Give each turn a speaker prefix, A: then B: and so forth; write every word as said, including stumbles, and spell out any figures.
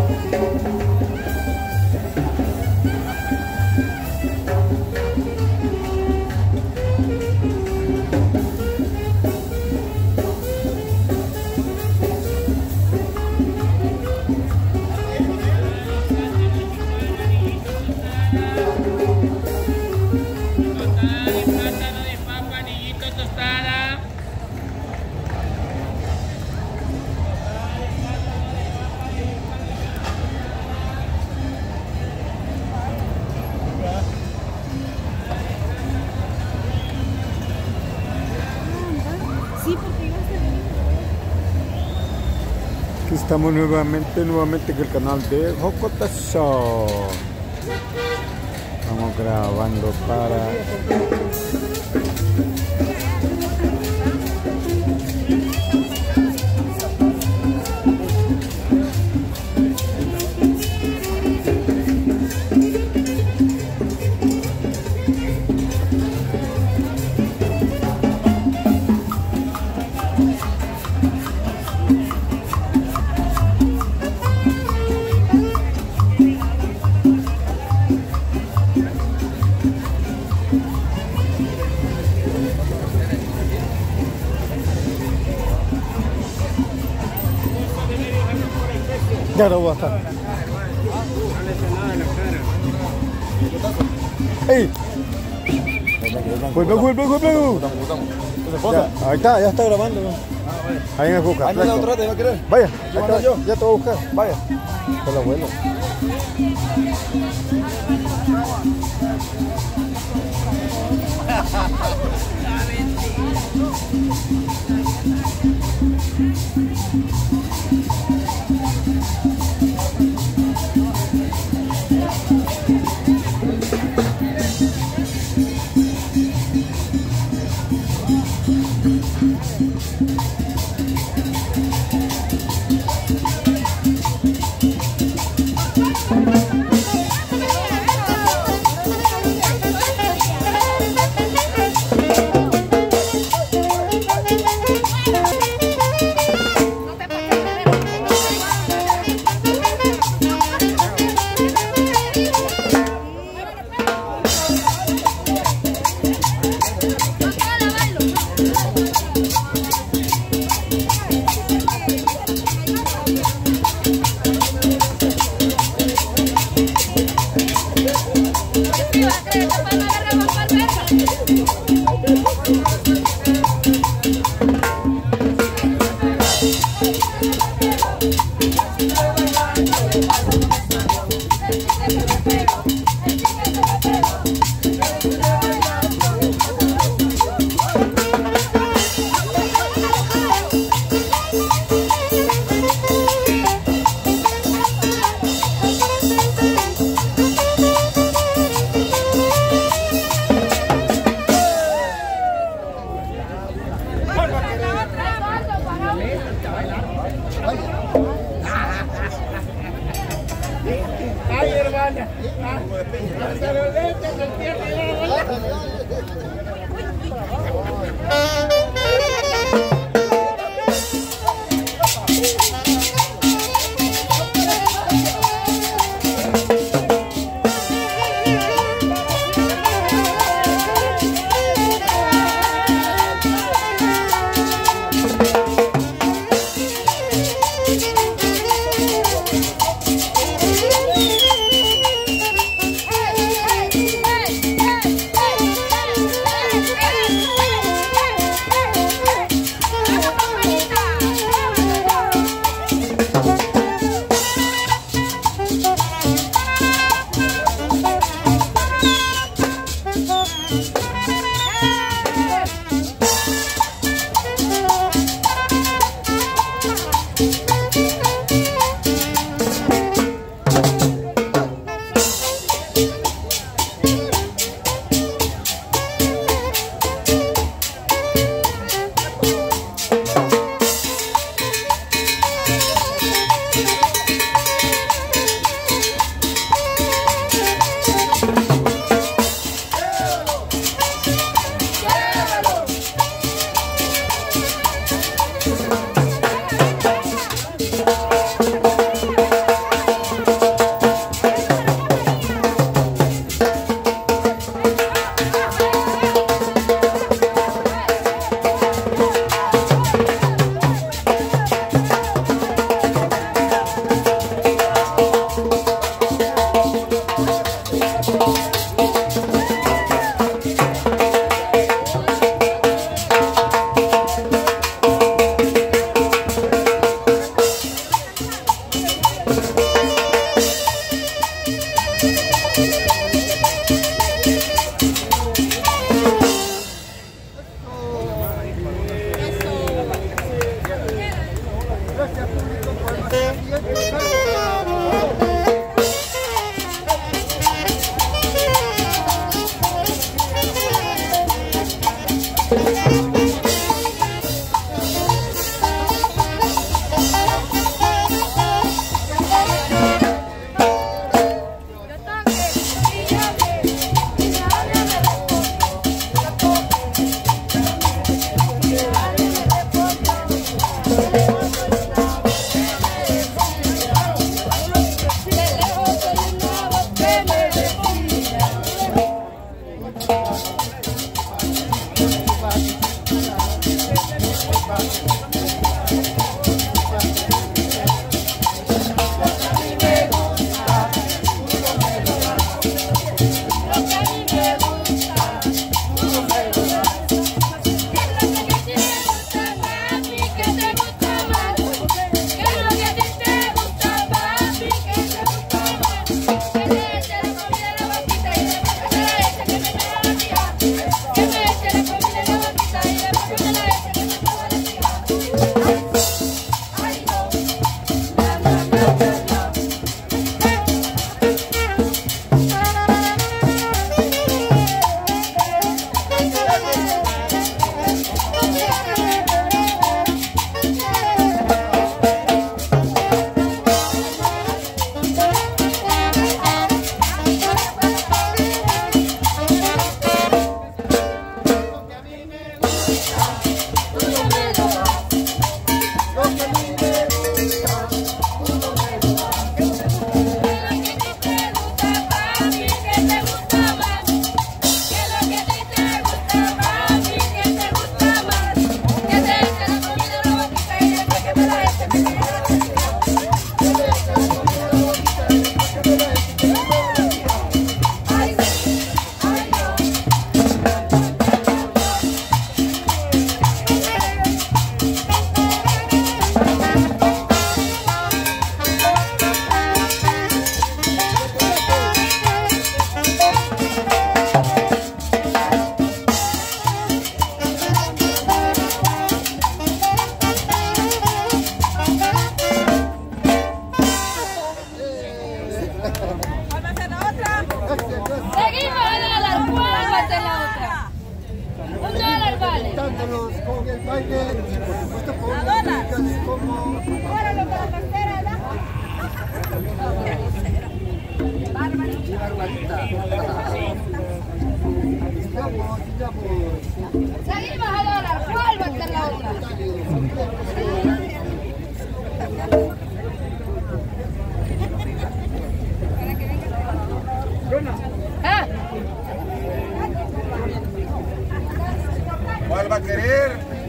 A: Aquí estamos nuevamente, nuevamente en el canal de Jocota Show. Estamos grabando para... Ya no va a estar. ¡Ey! ¡Vuelve, vuelve, vuelve! Ya, ahí está, ya está grabando. Ahí me busca.
B: Ahí me da otra, ¿te va a querer?
A: Vaya, acá, yo. Ya te voy a buscar. Vaya. Con el abuelo.
C: Ay, hermana.
B: ¿Cuál va a ser la otra?
C: Seguimos a dólar. ¿Cuál va a ser la otra? Un dólar vale.
D: Dándonos con el baile y por supuesto con
B: ¿A
D: las
B: dólar?
D: músicas como...
B: Ahora lo que la cartera, ¿verdad?
D: Barbarita. Sigamos, sigamos.
C: Seguimos a dólar. ¿Cuál va a ser la otra? ¿Ah?
A: ¿Cuál va a querer?